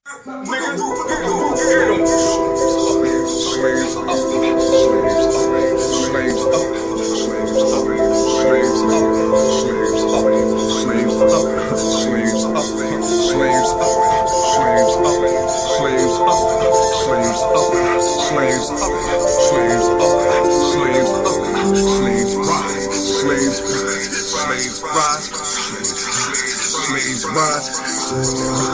Nigga, get him. Slaves up, slaves up, slaves up, slaves up, slaves up, slaves up, slaves up, slaves up, slaves up, slaves up, slaves up, slaves up, slaves up, slaves up, slaves rise, slaves rise, slaves rise, slaves rise.